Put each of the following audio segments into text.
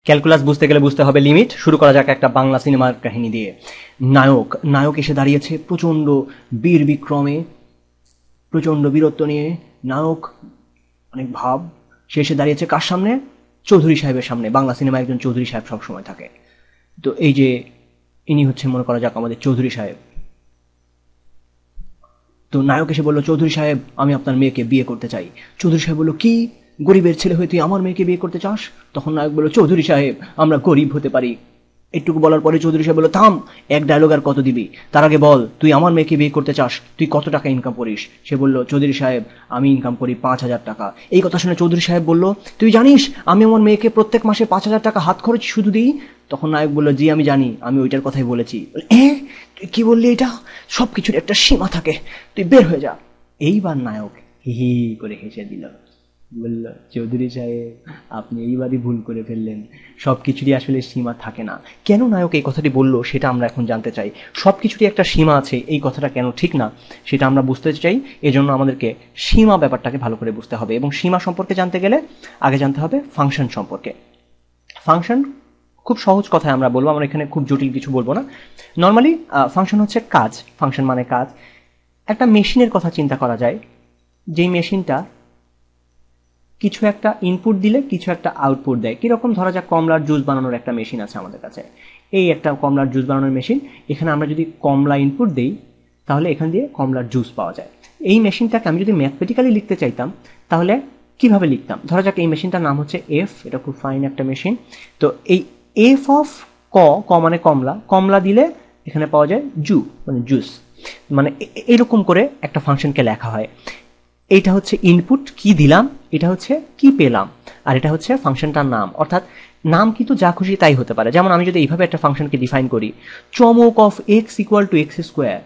Calculus বুঝতে গেলে বুঝতে হবে লিমিট। শুরু করা যাক একটা বাংলা সিনেমার কাহিনী দিয়ে। নায়ক এসে দাঁড়িয়েছে প্রচণ্ড বীর বিক্রমে, প্রচণ্ড বীরত্ব নিয়ে। নায়ক অনেক ভাব, সে এসে দাঁড়িয়েছে কার সামনে? চৌধুরী সাহেবের সামনে। বাংলা সিনেমায় একজন চৌধুরী সাহেব সবসময় থাকে। তো এই যে ইনি হচ্ছে মনে করা যাক আমাদের চৌধুরী সাহেব। তো নায়ক এসে বলল, চৌধুরী সাহেব আমি আপনার মেয়েকে বিয়ে করতে চাই। চৌধুরী সাহেব বলল, কি গরিবের ছেলে হয়ে তুই আমার মেয়েকে বিয়ে করতে চাস? তখন নায়ক বলল, চৌধুরী সাহেব আমরা গরিব হতে পারি। একটুকু বলার পরে চৌধুরী সাহেব বলল, থাম, এক ডায়লগ আর কত দিবি, তার আগে বল তুই আমার মেয়েকে বিয়ে করতে চাস, তুই কত টাকা ইনকাম করিস? সে বলল, চৌধুরী সাহেব আমি ইনকাম করি 5,000 টাকা। এই কথা শুনে চৌধুরী সাহেব বলল, তুই জানিস আমি আমার মেয়েকে প্রত্যেক মাসে 5,000 টাকা হাত খরচ শুধু দিই? তখন নায়ক বলল, জি আমি জানি, আমি ওইটার কথাই বলেছি। তুই কি বললি? এটা সবকিছুর একটা সীমা থাকে, তুই বের হয়ে যা। এইবার নায়ক হি হি করে হেসে দিল, বলল, চৌধুরী সাহেব আপনি এইবারই ভুল করে ফেললেন, সবকিছুরই আসলে সীমা থাকে না। কেন নায়ক এই কথাটি বলল সেটা আমরা এখন জানতে চাই। সবকিছুরই একটা সীমা আছে, এই কথাটা কেন ঠিক না সেটা আমরা বুঝতে চাই। এজন্য আমাদেরকে সীমা ব্যাপারটাকে ভালো করে বুঝতে হবে, এবং সীমা সম্পর্কে জানতে গেলে আগে জানতে হবে ফাংশন সম্পর্কে। ফাংশন খুব সহজ কথায় আমরা বলবো, আমরা এখানে খুব জটিল কিছু বলবো না। নর্মালি ফাংশন হচ্ছে কাজ। ফাংশন মানে কাজ। একটা মেশিনের কথা চিন্তা করা যায়, যেই মেশিনটা কিছু একটা ইনপুট দিলে কিছু একটা আউটপুট দেয়। কিরকম? ধরা যাক কমলার জুস বানানোর একটা মেশিন আছে আমাদের কাছে। এই একটা কমলার জুস বানানোর মেশিন। এখানে আমরা যদি কমলা ইনপুট দিই তাহলে এখান দিয়ে কমলার জুস পাওয়া যায়। এই মেশিনটাকে আমি যদি ম্যাথমেটিক্যালি লিখতে চাইতাম তাহলে কিভাবে লিখতাম? ধরা যাক এই মেশিনটার নাম হচ্ছে এফ, এটা খুব ফাইন একটা মেশিন। তো এই এফ অফ ক মানে কমলা, কমলা দিলে এখানে পাওয়া যায় জু মানে জুস। মানে এরকম করে একটা ফাংশনকে লেখা হয়। এইটা হচ্ছে ইনপুট, কি দিলাম, এটা হচ্ছে কি পেলাম, আর এটা হচ্ছে ফাংশনটার নাম। অর্থাৎ নাম কিন্তু যা খুশি তাই হতে পারে। যেমন আমি যদি এইভাবে একটা ফাংশনকে ডিফাইন করি, চমক of x equal to x square,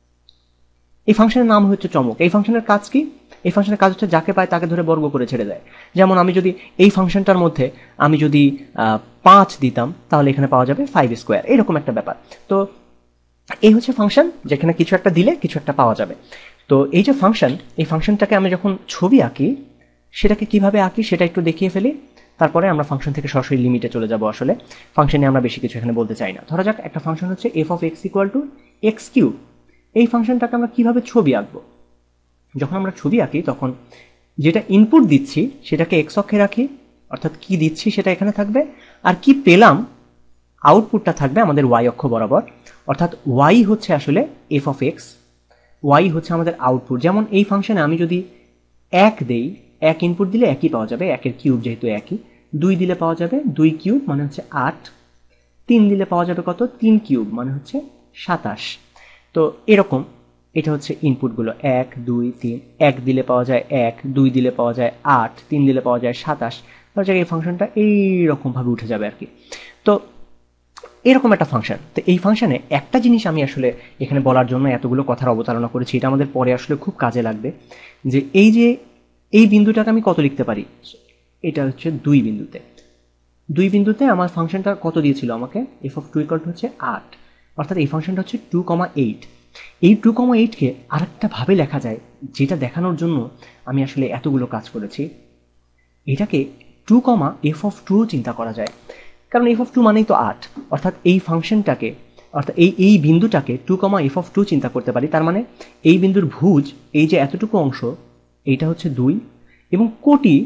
এই ফাংশনের নাম হচ্ছে চমক। এই ফাংশনের কাজ কি? এই ফাংশনের কাজ হচ্ছে যাকে পায় তাকে ধরে বর্গ করে ছেড়ে দেয়। যেমন আমি যদি এই ফাংশনটার মধ্যে আমি যদি 5 দিতাম তাহলে এখানে পাওয়া যাবে 5 স্কোয়ার, এরকম একটা ব্যাপার। তো এই হচ্ছে ফাংশন, যেখানে কিছু একটা দিলে কিছু একটা পাওয়া যাবে। তো এই যে ফাংশন, এই ফাংশনটাকে আমি যখন ছবি আঁকি সেটাকে কিভাবে আঁকি সেটা একটু দেখিয়ে ফেলি, তারপরে আমরা ফাংশন থেকে সরাসরি লিমিটে চলে যাব। আসলে ফাংশনে আমরা বেশি কিছু এখানে বলতে চাই না। ধরা যাক একটা ফাংশন হচ্ছে F of x equal to x cube. এই ফাংশনটাকে আমরা কিভাবে ছবি আঁকবো? যখন আমরা ছবি আঁকি তখন যেটা ইনপুট দিচ্ছি সেটাকে এক্স অক্ষে রাখি, অর্থাৎ কি দিচ্ছি সেটা এখানে থাকবে, আর কি পেলাম আউটপুটটা থাকবে আমাদের ওয়াই অক্ষ বরাবর। অর্থাৎ ওয়াই হচ্ছে আসলে এফ অফ এক্স, ওয়াই হচ্ছে আমাদের আউটপুট। যেমন এই ফাংশনে আমি যদি 1 দেই, 1 ইনপুট দিলে একই পাওয়া যাবে, 1 এর কিউব যেহেতু একই। 2 দিলে পাওয়া যাবে 2 কিউব মানে হচ্ছে 8। 3 দিলে পাওয়া যাবে কত? 3 কিউব মানে হচ্ছে 27। তো এরকম এটা হচ্ছে ইনপুটগুলো 1 2 3। 1 দিলে পাওয়া যায় 1, 2 দিলে পাওয়া যায় 8, 3 দিলে পাওয়া যায় 27। ধরা যাক এই ফাংশনটা এইরকমভাবে উঠে যাবে আর কি। তো এরকম একটা ফাংশন। তো এই ফাংশনে একটা জিনিস আমি আসলে এখানে বলার জন্য এতগুলো কথার অবতারণা করেছি, এটা আমাদের পরে আসলে খুব কাজে লাগবে। যে এই বিন্দুটাকে আমি কত লিখতে পারি? এটা হচ্ছে 2 বিন্দুতে। 2 বিন্দুতে আমার ফাংশনটা কত দিয়েছিল আমাকে? এফ অফ 2 ইকুয়াল টু হচ্ছে 8। অর্থাৎ এই ফাংশনটা হচ্ছে 2,8। এই 2,8কে আরেকটা ভাবে লেখা যায়, যেটা দেখানোর জন্য আমি আসলে এতগুলো কাজ করেছি। এটাকে 2, এফ অফ 2 চিন্তা করা যায়, কারণ এফ অফ 2 মানেই তো 8। অর্থাৎ এই ফাংশনটাকে, অর্থাৎ এই বিন্দুটাকে 2, এফ অফ 2 চিন্তা করতে পারি। তার মানে এই বিন্দুর ভুজ, এই যে এতটুকু অংশ, এইটা হচ্ছে 2, এবং কোটি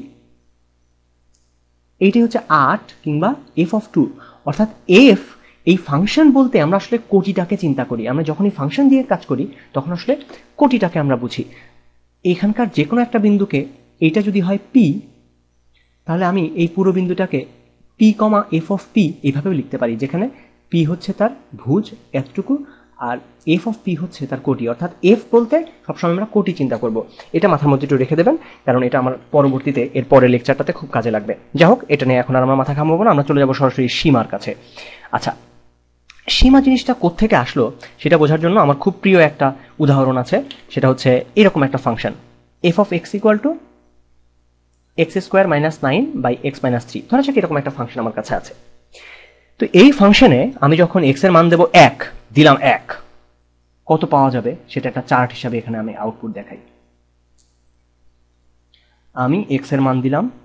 এইটাই হচ্ছে 8 কিংবা এফ অফ 2। অর্থাৎ এফ, এই ফাংশন বলতে আমরা আসলে কোটিটাকে চিন্তা করি। আমরা যখন এই ফাংশন দিয়ে কাজ করি তখন আসলে কোটিটাকে আমরা বুঝি। এখানকার যে কোনো একটা বিন্দুকে, এইটা যদি হয় পি, তাহলে আমি এই পুরো বিন্দুটাকে পি, এফ অফ পি এইভাবেও লিখতে পারি, যেখানে পি হচ্ছে তার ভুজ এতটুকু, আর এফ অফ পি হচ্ছে তার কোটি। অর্থাৎ এফ বলতে সবসময় আমরা কোটি চিন্তা করব। এটা মাথার মধ্যে একটু রেখে দেবেন, কারণ এটা আমার পরবর্তীতে এর পরের লেকচারটাতে খুব কাজে লাগবে। যাই হোক, এটা নিয়ে এখন আর আমরা মাথা ঘামাবো না, আমরা চলে যাবো সরাসরি সীমার কাছে। আচ্ছা, সীমা জিনিসটা কোত্থেকে আসলো সেটা বোঝার জন্য আমার খুব প্রিয় একটা উদাহরণ আছে। সেটা হচ্ছে এরকম একটা function, F of x equal to x square minus 9 by x minus 3। ধরা যাক এরকম একটা ফাংশন আমার কাছে আছে। তো এই ফাংশনে আমি যখন এক্স এর মান দেব 1, দিলাম 1, কত পাওয়া যাবে সেটা একটা চার্ট হিসাবে এখানে আমি আউটপুট দেখাই। আমি এক্স এর মান দিলাম,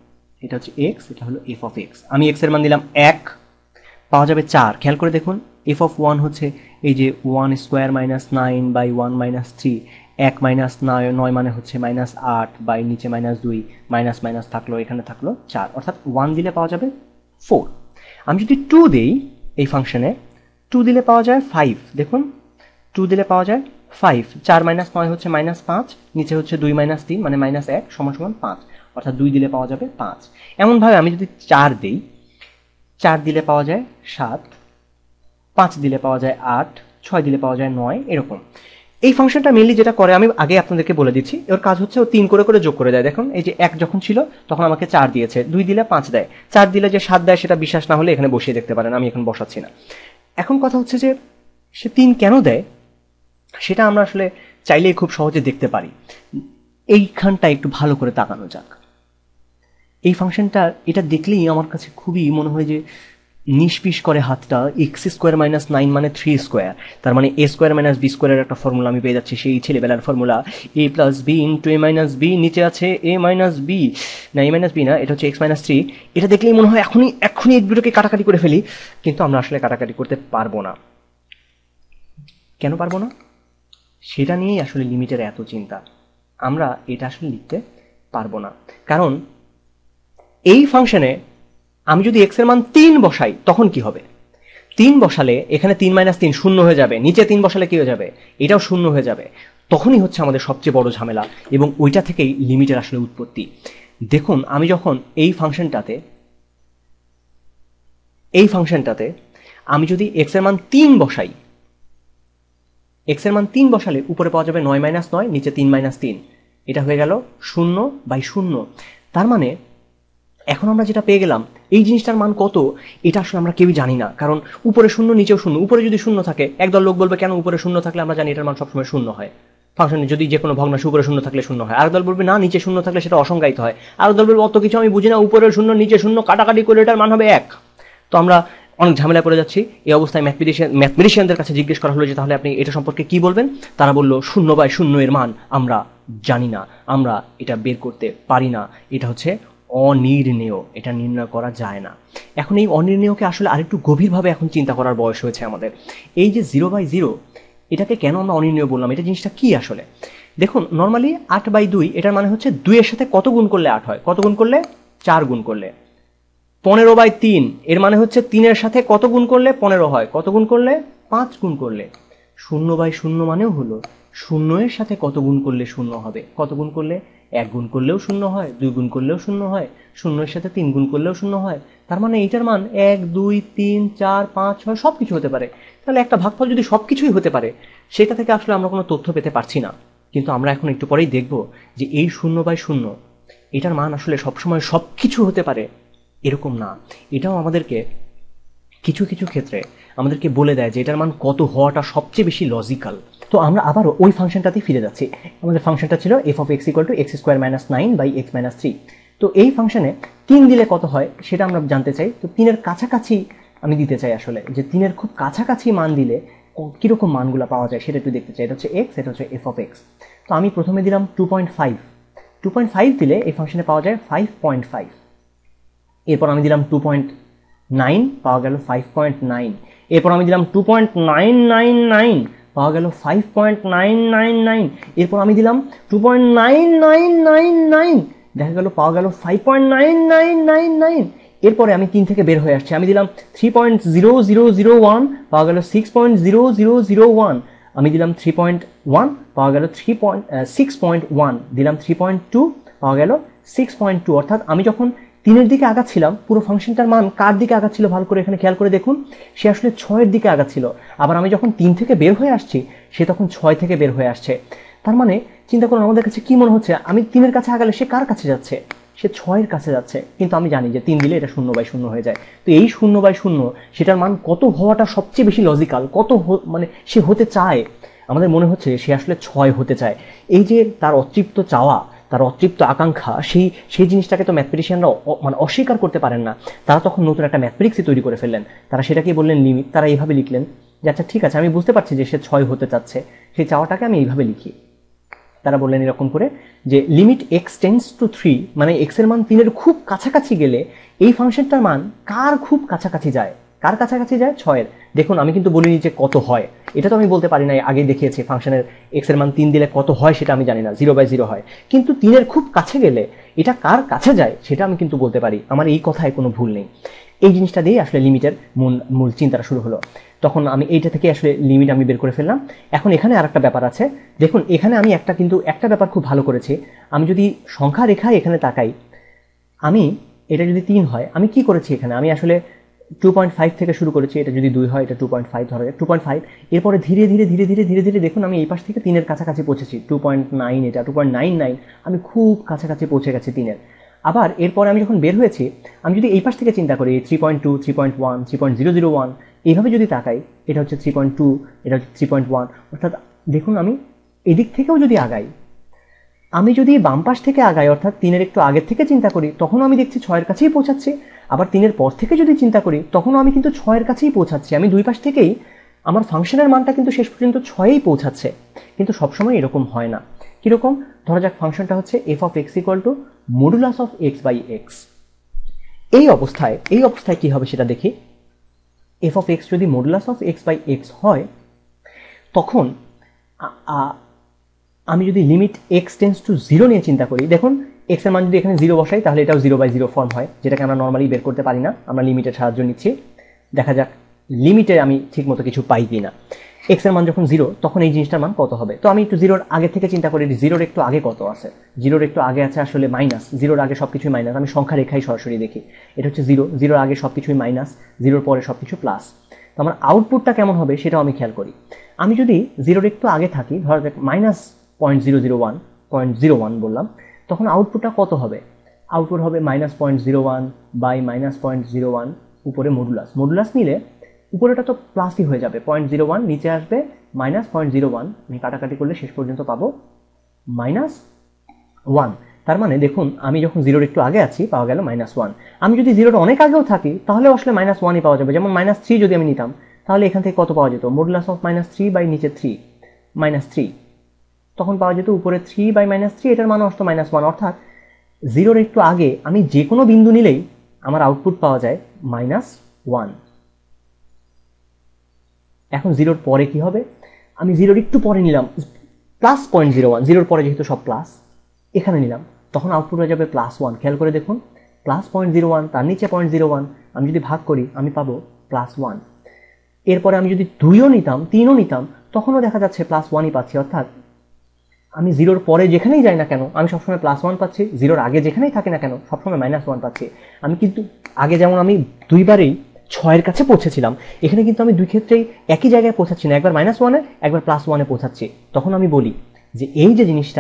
এটা হচ্ছে এক্স, এটা হলো এফ অফ এক্স। আমি এক্স এর মান দিলাম 1, পাওয়া যাবে 4। খেয়াল করে দেখুন এফ অফ 1 হচ্ছে এই যে 1 square minus 9 by 1 minus 3, 1 minus 9 মানে হচ্ছে মাইনাস 8 বাই নিচে মাইনাস 2, মাইনাস মাইনাস থাকলো, এখানে থাকলো 4, অর্থাৎ 1 দিলে পাওয়া যাবে 4। আমি যদি 2 দেই এই ফাংশনে, 2 দিলে পাওয়া যায় 5। দেখুন 2 দিলে পাওয়া যায় 5, 4 মাইনাস 9 হচ্ছে মাইনাস 5, নিচে হচ্ছে 2 মাইনাস 3 মানে মাইনাস 1 সমান সমান 5, অর্থাৎ 2 দিলে পাওয়া যাবে 5। এমনভাবে আমি যদি 4 দেই, 4 দিলে পাওয়া যায় 7, 5 দিলে পাওয়া যায় 8, 6 দিলে পাওয়া যায় 9, এরকম। এই ফাংশনটা মেনলি যেটা করে আমি আগে আপনাদেরকে বলে দিচ্ছি, ওর কাজ হচ্ছে ও 3 করে করে যোগ করে দেয়। দেখুন এই যে 1 যখন ছিল তখন আমাকে 4 দিয়েছে, 2 দিলে 5 দেয়, 4 দিলে যে 7 দেয় সেটা বিশ্বাস না হলে এখানে বসিয়ে দেখতে পারেন, আমি এখন বসাচ্ছি না। এখন কথা হচ্ছে যে সে 3 কেন দেয় সেটা আমরা আসলে চাইলেই খুব সহজে দেখতে পারি। এইখানটা একটু ভালো করে তাকানো যাক। এই ফাংশনটা এটা দেখলেই আমার কাছে খুবই মনে হয় যে নিষ্পিস করে হাতটা। এক্স স্কোয়ার মাইনাস 9 মানে 3 স্কোয়ার, তার মানে এ স্কোয়ার মাইনাস বি স্কোয়ারের একটা ফর্মুলা আমি পেয়ে যাচ্ছি, সেই ছেলেবেলার formula A plus B into A minus B, নিচে আছে এ মাইনাস বি, না এ মাইনাস বি না, এটা হচ্ছে এক্স মাইনাস 3। এটা দেখলেই মনে হয় এখনই এই দুটোকে কাটাকাটি করে ফেলি, কিন্তু আমরা আসলে কাটাকাটি করতে পারবো না। কেন পারবো না সেটা নিয়েই আসলে লিমিটের এত চিন্তা। আমরা এটা আসলে লিখতে পারবো না, কারণ এই ফাংশনে আমি যদি এক্স এর মান 3 বসাই তখন কি হবে? 3 বসালে এখানে 3 মাইনাস 3 শূন্য হয়ে যাবে, নিচে 3 বসালে কি হয়ে যাবে? এটাও শূন্য হয়ে যাবে। তখনই হচ্ছে আমাদের সবচেয়ে বড় ঝামেলা, এবং ওইটা থেকেই লিমিটের আসলে উৎপত্তি। দেখুন আমি যখন এই ফাংশনটাতে আমি যদি এক্স এর মান 3 বসাই, এক্স এর মান 3 বসালে উপরে পাওয়া যাবে 9 মাইনাস 9, নিচে 3 মাইনাস 3, এটা হয়ে গেল 0/0। তার মানে এখন আমরা যেটা পেয়ে গেলাম, এই জিনিসটার মান কত এটা আসলে আমরা কেউই জানি না, কারণ উপরে 0 নিচেও 0। উপরে যদি 0 থাকে একদল লোক বলবে কেন উপরে 0 থাকলে আমরা জানি এটার মান সবসময় 0 হয়, ফাংশনে যদি যে কোনো ভগ্নাংশ উপরে 0 থাকলে 0 হয়। আর দল বলবে না নিচে 0 থাকলে সেটা অসংজ্ঞায়িত হয়। আর দল বলবে অত কিছু আমি বুঝি না, উপরে 0 নিচে 0 কাটাকাটি করে এটার মান হবে 1। তো আমরা অনেক ঝামেলায় পড়ে যাচ্ছি। এই অবস্থায় ম্যাথমেটিশিয়ানদের কাছে জিজ্ঞেস করা হলো যে তাহলে আপনি এটা সম্পর্কে কি বলবেন? তারা বলল 0/0 এর মান আমরা জানি না, আমরা এটা বের করতে পারি না, এটা হচ্ছে অনির্ণেয়, এটা নির্ণয় করা যায় না। এখন এই অনির্ণেয়কে আসলে আরেকটু গভীরভাবে এখন চিন্তা করার বয়স হয়েছে আমাদের। এই যে 0/0 এটাকে কেন আমরা অনির্ণেয় বললাম, এটা জিনিসটা কি আসলে? দেখুন নর্মালি 8/2 এটার মানে হচ্ছে 2 এর সাথে কত গুণ করলে 8 হয়? কত গুণ করলে? 4 গুণ করলে। 15/3 এর মানে হচ্ছে 3 এর সাথে কত গুণ করলে 15 হয়? কত গুণ করলে? 5 গুণ করলে। 0/0 মানেও হলো 0 এর সাথে কত গুণ করলে 0 হবে? কত গুণ করলে? 1 গুণ করলেও 0 হয়, 2 গুণ করলেও 0 হয়, 0 এর সাথে 3 গুণ করলেও 0 হয়। তার মানে এইটার মান 1, 2, 3, 4, 5, 6 সবকিছু হতে পারে। তাহলে একটা ভাগফল যদি সবকিছুই হতে পারে, সেটা থেকে আসলে আমরা কোনো তথ্য পেতে পারছি না। কিন্তু আমরা এখন একটু পরেই দেখব যে এই 0/0 এটার মান আসলে সবসময় সবকিছু হতে পারে এরকম না। এটাও আমাদেরকে কিছু কিছু ক্ষেত্রে আমাদেরকে বলে দেয় যে এটার মান কত হওয়াটা সবচেয়ে বেশি লজিক্যাল। তো আমরা আবারও ওই ফাংশনটাতেই ফিরে যাচ্ছি। আমাদের ফাংশনটা ছিল f of x = x² - 9/x - 3। তো এই ফাংশনে 3 দিলে কত হয় সেটা আমরা জানতে চাই। তো 3 এর কাছাকাছি আমি দিতে চাই আসলে, যে 3 এর খুব কাছাকাছি মান দিলে কিরকম মানগুলো পাওয়া যায় সেটা একটু দেখতে চাই। এটা হচ্ছে x, এটা হচ্ছে f of x। তো আমি প্রথমে দিলাম 2.5। 2.5 দিলে এই ফাংশনে পাওয়া যায় 5.5। এরপর আমি দিলাম 2.9, পাওয়া গেল 5.9। এরপর আমি দিলাম 2.999, পাওয়া গেল 5.999। এরপর আমি দিলাম 2.9999, দেখা গেল পাওয়া গেল 5.9999। এরপরে আমি 3 থেকে বের হয়ে আসছি, আমি দিলাম 3.0001, পাওয়া গেল 6.0001। আমি দিলাম 3.1, পাওয়া গেল 6.1। দিলাম 3.2, পাওয়া গেল 6.2। অর্থাৎ আমি যখন 3 এর দিকে আগাচ্ছিলাম, পুরো ফাংশনটার মান কার দিকে আগাচ্ছিল ভালো করে এখানে খেয়াল করে দেখুন, সে আসলে 6 এর দিকে আগাচ্ছিল। আবার আমি যখন 3 থেকে বের হয়ে আসছি, সে তখন 6 থেকে বের হয়ে আসছে। তার মানে চিন্তা করুন আমাদের কাছে কি মনে হচ্ছে, আমি 3 এর কাছে আগালে সে কার কাছে যাচ্ছে? সে 6 এর কাছে যাচ্ছে। কিন্তু আমি জানি যে 3 দিলে এটা 0/0 হয়ে যায়। তো এই 0/0 সেটার মান কত হওয়াটা সবচেয়ে বেশি লজিক্যাল, কত মানে সে হতে চায়, আমাদের মনে হচ্ছে সে আসলে 6 হতে চায়। এই যে তার অতৃপ্ত চাওয়া, তার অতৃপ্ত আকাঙ্ক্ষা, সেই জিনিসটাকে তো ম্যাথমেটিশিয়ানরা মানে অস্বীকার করতে পারেন না। তারা তখন নতুন একটা ম্যাথমেটিক্সই তৈরি করে ফেললেন। তারা সেটাকে বললেন লিমিট। তারা এইভাবে লিখলেন যে আচ্ছা ঠিক আছে, আমি বুঝতে পারছি যে সে 6 হতে চাচ্ছে, সেই চাওয়াটাকে আমি এইভাবে লিখি। তারা বললেন এরকম করে যে লিমিট এক্স টেন্স টু 3, মানে এক্স এর মান 3 খুব কাছাকাছি গেলে এই ফাংশনটার মান কার খুব কাছাকাছি যায়, কার কাছাকাছি যায়, 6 এর। দেখুন আমি কিন্তু বলিনি যে কত হয়, এটা তো আমি বলতে পারি না, আগে দেখিয়েছি ফাংশনের এক্স এর মান 3 দিলে কত হয় সেটা আমি জানি না, 0/0 হয়, কিন্তু 3 খুব কাছে গেলে এটা কার কাছে যায় সেটা আমি কিন্তু বলতে পারি। আমার এই কথায় কোনো ভুল নেই। এই জিনিসটা দিয়ে আসলে লিমিটের মূল চিন্তাটা শুরু হলো। তখন আমি এইটা থেকে আসলে লিমিট আমি বের করে ফেললাম। এখন এখানে আরেকটা ব্যাপার আছে, দেখুন এখানে আমি একটা ব্যাপার খুব ভালো করেছি। আমি যদি সংখ্যা রেখায় এখানে তাকাই, আমি এটা যদি 3 হয়, আমি কি করেছি এখানে, আমি আসলে 2.5 থেকে শুরু করেছি, এটা যদি 2 হয় এটা 2.5 ধরে 2.5, এরপরে ধীরে ধীরে ধীরে ধীরে ধীরে ধীরে দেখুন আমি এই পাশ থেকে 3 কাছাকাছি পৌঁছেছি, 2.9, এটা 2.99, আমি খুব কাছাকাছি পৌঁছে গেছি 3। আবার এরপরে আমি যখন বের হয়েছি, আমি যদি এই পাশ থেকে চিন্তা করি 3.2, 3.1, 3.001, এইভাবে যদি তাকাই, এটা হচ্ছে 3.2, এটা হচ্ছে 3.1, অর্থাৎ দেখুন আমি এদিক থেকেও যদি আগাই, আমি যদি বাম পাশ থেকে আগাই অর্থাৎ 3 একটু আগের থেকে চিন্তা করি, তখন আমি দেখছি 6 কাছেই পৌঁছাচ্ছি। আবার 3 পর থেকে যদি চিন্তা করি, তখনও আমি কিন্তু 6 কাছেই পৌঁছাচ্ছি। আমি দুই পাশ থেকেই আমার ফাংশনের মানটা কিন্তু শেষ পর্যন্ত 6এই পৌঁছাচ্ছে। কিন্তু সবসময় এরকম হয় না। কিরকম, ধরা যাক ফাংশনটা হচ্ছে f of x equal to modulus of x by x। এই অবস্থায় কি হবে সেটা দেখি। f of x যদি modulus of x by x হয়, তখন আমি যদি লিমিট x টেন্স টু 0 নিয়ে চিন্তা করি, দেখুন x এর মান যদি এখানে 0 বসাই তাহলে এটাও 0/0 ফর্ম হয়, যেটাকে আমরা নর্মালি বের করতে পারি না, আমরা লিমিটের সাহায্য নিচ্ছি। দেখা যাক লিমিটে আমি ঠিকমতো কিছু পাই কিনা। x এর মান যখন 0, তখন এই জিনিসটার মান কত হবে। তো আমি একটু 0-র আগে থেকে চিন্তা করি, 0-র একটু আগে কত আছে। 0-র একটু আগে আছে আসলে মাইনাস, 0-র আগে সবকিছুই মাইনাস। আমি সংখ্যা রেখাই সরাসরি দেখি, এটা হচ্ছে 0, 0-র আগে সবকিছুই মাইনাস, 0-র পরে সবকিছু প্লাস। তো আমার আউটপুটটা কেমন হবে সেটাও আমি খেয়াল করি। আমি যদি 0-র একটু আগে থাকি, ধরা যাক -0.001 বললাম, তখন আউটপুটটা কত হবে। আউটপুট হবে -0.01 বাই -0.01 উপরে মডুলাস নিলে উপরেটা তো প্লাসই হয়ে যাবে, 0.01 নিচে আসবে -0.01, আমি কাটাকাটি করলে শেষ পর্যন্ত পাবো -1। তার মানে দেখুন আমি যখন 0-র একটু আগে আছি পাওয়া গেল -1। আমি যদি 0-র অনেক আগেও থাকি তাহলে আসলে -1ই পাওয়া যাবে। যেমন -3 যদি আমি নিতাম, তাহলে এখান থেকে কত পাওয়া যেত, মডুলাস অফ -3 বাই নিচে 3, -3, তখন পাওয়া যেত উপরে 3 বাই -3, এটার মান আসতো -1। অর্থাৎ 0-র একটু আগে আমি যে কোনো বিন্দু নিলেই আমার আউটপুট পাওয়া যায় -1। এখন 0-র পরে কি হবে, আমি 0-র একটু পরে নিলাম +0.01, 0-র পরে যেহেতু সব প্লাস এখানে নিলাম, তখন আউটপুট হয়ে যাবে +1। খেয়াল করে দেখুন +0.01, তার নিচে 0.01, আমি যদি ভাগ করি আমি পাবো +1। এরপরে আমি যদি 2ও নিতাম, 3ও নিতাম, তখনও দেখা যাচ্ছে +1ই পাচ্ছি। অর্থাৎ আমি 0-র পরে যেখানেই যাই না কেন আমি সবসময় +1 পাচ্ছি, 0-র আগে যেখানেই থাকি না কেন সবসময় -1 পাচ্ছি। আমি কিন্তু আগে যেমন আমি দুইবারেই 6-এর কাছে পৌঁছেছিলাম, এখানে কিন্তু আমি দুই ক্ষেত্রেই একই জায়গায় পৌঁছাচ্ছি না, একবার -1-এ একবার +1-এ পৌঁছাচ্ছি। তখন আমি বলি যে এই যে জিনিসটা,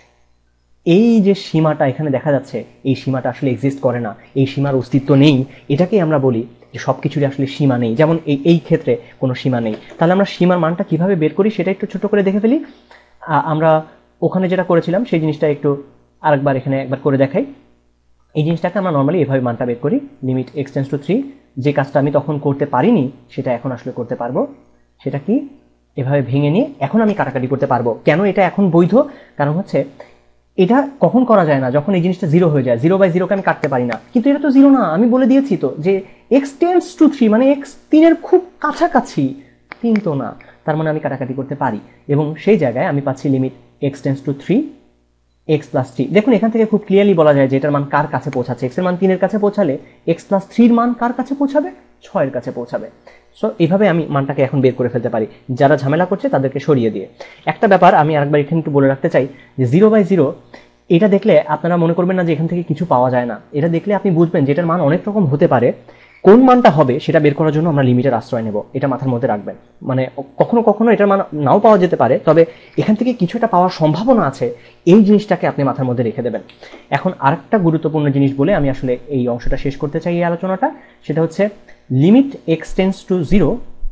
এই যে সীমাটা এখানে দেখা যাচ্ছে, এই সীমাটা আসলে এক্সিস্ট করে না, এই সীমার অস্তিত্ব নেই। এটাকেই আমরা বলি যে সবকিছুরই আসলে সীমা নেই। যেমন এই ক্ষেত্রে কোনো সীমা নেই। তাহলে আমরা সীমার মানটা কিভাবে বের করি সেটা একটু ছোট করে দেখে ফেলি। আমরা ওখানে যেটা করেছিলাম সেই জিনিসটা একটু আরেকবার এখানে একবার করে দেখাই। এই জিনিসটাকে আমরা নর্মালি এভাবে মানটা বের করি, লিমিট x টেন্ডস টু 3। যে কাজটা আমি তখন করতে পারিনি সেটা এখন আসলে করতে পারবো। সেটা কি, এভাবে ভেঙে নিয়ে এখন আমি কাটাকাটি করতে পারবো। কেন এটা এখন বৈধ, কারণ হচ্ছে এটা কখন করা যায় না, যখন এই জিনিসটা 0 হয়ে যায়। 0/0 কে আমি কাটতে পারি না, কিন্তু এটা তো 0 না, আমি বলে দিয়েছি তো যে x টেন্ডস টু 3, মানে x 3-এর খুব কাছাকাছি, 3 তো না, তার মানে আমি কাটাকাটি করতে পারি। এবং সেই জায়গায় আমি পাচ্ছি limit x tends to 3 x plus 3। দেখুন এখান থেকে খুব ক্লিয়ারলি বলা যায় যে এটার মান কার কাছে পৌঁছাচ্ছে। x এর মান 3-এর কাছে পৌঁছালে x প্লাস 3-এর মান কার কাছে পৌঁছাবে, 6-এর কাছে পৌঁছাবে। সো এইভাবে আমি মানটাকে এখন বের করে ফেলতে পারি, যারা ঝামেলা করছে তাদেরকে সরিয়ে দিয়ে। একটা ব্যাপার আমি আরেকবার এখানে একটু বলে রাখতে চাই যে 0/0 এটা দেখলে আপনারা মনে করবেন না যে এখান থেকে কিছু পাওয়া যায় না। এটা দেখলে আপনি বুঝবেন যে এটার মান অনেক রকম হতে পারে। কোন মানটা হবে সেটা বের করার জন্য আমরা লিমিটের আশ্রয় নেব, এটা মাথার মধ্যে রাখবেন। মানে কখনো কখনো এটার মান নাও পাওয়া যেতে পারে, তবে এখান থেকে কিছুটা পাওয়ার সম্ভাবনা আছে, এই জিনিসটাকে আপনি মাথার মধ্যে রেখে দেবেন। এখন আরেকটা গুরুত্বপূর্ণ জিনিস বলে আমি আসলে এই অংশটা শেষ করতে চাই, এই আলোচনাটা। সেটা হচ্ছে limit x tends to 0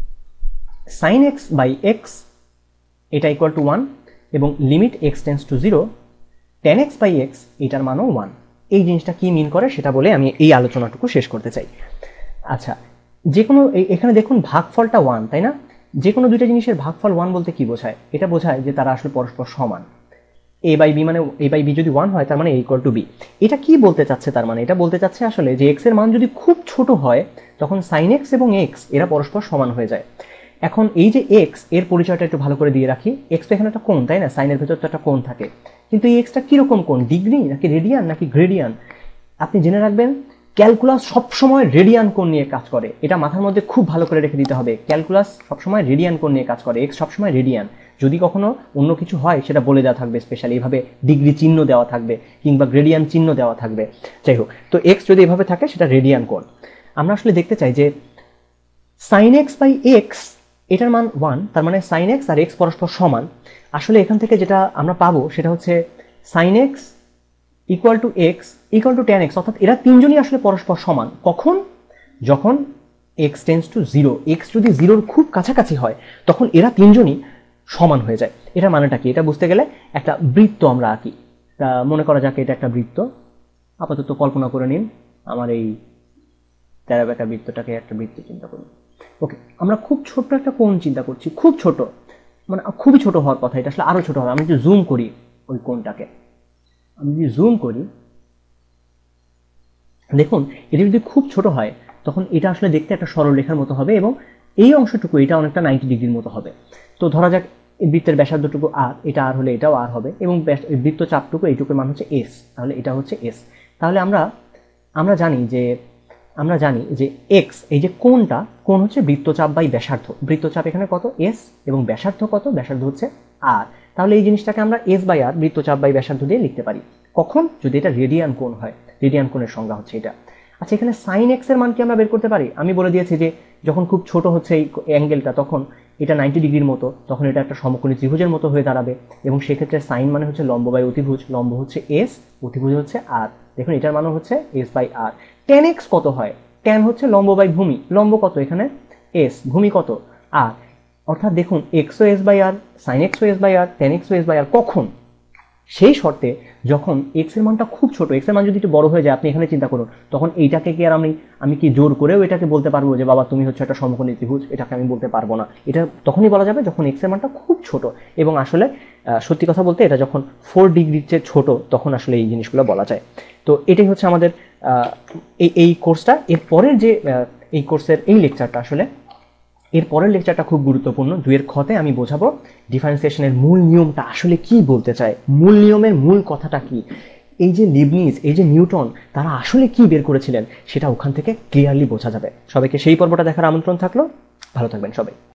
sin x by x, এটা ইকুয়াল টু 1, এবং limit x tends to 0 tan x by x, এটার মানও 1। এই জিনিসটা কি মিন করে সেটা বলে আমি এই আলোচনাটুকু শেষ করতে চাই। আচ্ছা, যে কোনো এখানে দেখুন ভাগফলটা 1, তাই না? যে কোনো দুইটা জিনিসের ভাগফল 1 বলতে কি বোঝায়? এটা বোঝায় যে তারা আসলে পরস্পর সমান। a বাই বি মানে a বাই বি যদি 1 হয় তার মানে a ইকুয়াল টু বি। এটা কি বলতে চাচ্ছে? তার মানে এটা বলতে চাচ্ছে আসলে যে x এর মান যদি খুব ছোট হয় তখন sin x এবং x এরা পরস্পর সমান হয়ে যায়। এখন এই যে x এর পরিচয়টা একটু ভালো করে দিয়ে রাখি। x তো এখানে একটা কোণ, তাই না? সাইনের ভেতর তো একটা কোণ থাকে, কিন্তু এই এক্সটা কিরকম কোণ? ডিগ্রি নাকি রেডিয়ান নাকি গ্রেডিয়ান? আপনি জেনে রাখবেন ক্যালকুলাস সবসময় রেডিয়ান কোণ নিয়ে কাজ করে, এটা মাথার মধ্যে খুব ভালো করে রেখে দিতে হবে। ক্যালকুলাস সবসময় রেডিয়ান কোণ নিয়ে কাজ করে, এক্স সবসময় রেডিয়ান। যদি কখনো অন্য কিছু হয় সেটা বলে দেওয়া থাকবে, স্পেশালি এইভাবে ডিগ্রি চিহ্ন দেওয়া থাকবে কিংবা গ্রেডিয়ান চিহ্ন দেওয়া থাকবে। যাই হোক, তো এক্স যদি এভাবে থাকে সেটা রেডিয়ান কোণ। আমরা আসলে দেখতে চাই যে সাইন এক্স বাই এক্স এটার মান 1, তার মানে সাইন এক্স আর এক্স পরস্পর সমান। আসলে এখান থেকে যেটা আমরা পাবো সেটা হচ্ছে sine x equal to x equal to tan x, অর্থাৎ এরা তিনজনই আসলে পরস্পর সমান। কখন? যখন এক্স টেন্স টু 0, এক্স যদি 0-র খুব কাছাকাছি হয় তখন এরা তিনজনই সমান হয়ে যায়। এটা মানেটা কি? এটা বুঝতে গেলে একটা বৃত্ত আমরা আঁকি। তা মনে করা যাক এটা একটা বৃত্ত। আপাতত কল্পনা করে নিন আমার এই তেরাবেঁকা বৃত্তটাকে একটা বৃত্ত চিন্তা করি। ওকে, আমরা খুব ছোট্ট একটা কোণ চিন্তা করছি, খুব ছোট, মানে খুবই ছোট হওয়ার কথা, এটা আসলে আরো ছোট হবে। আমি যদি জুম করি ওই কোণটাকে, আমি যদি জুম করি দেখুন এটা যদি খুব ছোট হয় তখন এটা আসলে দেখতে একটা সরলরেখার মতো হবে এবং এই অংশটুকু এটা অনেকটা 90 ডিগ্রির মতো হবে। তো ধরা যাক এই বৃত্তের ব্যাসার্ধটুকু আর, এটা আর হলে এটাও আর হবে এবং বৃত্ত চাপটুকু এইটুকুর মান হচ্ছে এস, তাহলে এটা হচ্ছে এস। তাহলে আমরা জানি যে এক্স এই যে কোণ হচ্ছে বৃত্তচাপ বাই ব্যাসার্ধ। বৃত্তচাপ এখানে কত? এস, এবং ব্যাসার্ধ কত? ব্যাসার্ধ হচ্ছে আর। তাহলে এই জিনিসটাকে আমরা এস বাই আর বৃত্তচাপ বাই ব্যাসার্ধ দিয়ে লিখতে পারি। কখন? যদি এটা রেডিয়ান কোণ হয়। রেডিয়ান কোণের সংজ্ঞা হচ্ছে এটা। আচ্ছা, এখানে সাইন এক্স এর মান কি আমরা বের করতে পারি? আমি বলে দিয়েছি যে যখন খুব ছোট হচ্ছে এই অ্যাঙ্গেলটা তখন এটা 90 ডিগ্রির মতো, তখন এটা একটা সমকোণী ত্রিভুজের মতো হয়ে দাঁড়াবে এবং সেক্ষেত্রে সাইন মানে হচ্ছে লম্ব বাই অতিভুজ, লম্ব হচ্ছে এস, অতিভুজ হচ্ছে আর। দেখুন এটার মানও হচ্ছে s by r. Tan x কত হয়? ট্যান হচ্ছে লম্ব বাই ভূমি, লম্ব কত এখানে? এস, ভূমি কত? আর। অর্থাৎ দেখুন এক্স ও s by r, sine x ও s by r, tan x ও এস বাই আর। কখন? সেই শর্তে যখন এক্স এর মানটা খুব ছোট, এক্স এর মান যদি একটু বড় হয়ে যায়, আপনি এখানে চিন্তা করুন, তখন এইটাকে কি আর আমি কি জোর করেও এটাকে বলতে পারবো যে বাবা তুমি হচ্ছে একটা সমকোণী ত্রিভুজ? এটাকে আমি বলতে পারবো না। এটা তখনই বলা যাবে যখন এক্স এর মানটা খুব ছোট। এবং আসলে সত্যি কথা বলতে এটা যখন 4 ডিগ্রির চেয়ে ছোট তখন আসলে এই জিনিসগুলো বলা যায়। তো এটাই হচ্ছে আমাদের এই কোর্সটা। এর পরের যে এই কোর্সের এই লেকচারটা, আসলে এর পরের লেকচারটা খুব গুরুত্বপূর্ণ। 2-এর খতে আমি বোঝাবো ডিফারেন্সিয়েশনের মূল নিয়মটা আসলে কি বলতে চায়, মূল নিয়মের মূল কথাটা কি। এই যে লিবনিজ, এই যে নিউটন, তারা আসলে কি বের করেছিলেন সেটা ওখান থেকে ক্লিয়ারলি বোঝা যাবে। সবাইকে সেই পর্বটা দেখার আমন্ত্রণ থাকলো। ভালো থাকবেন সবাই।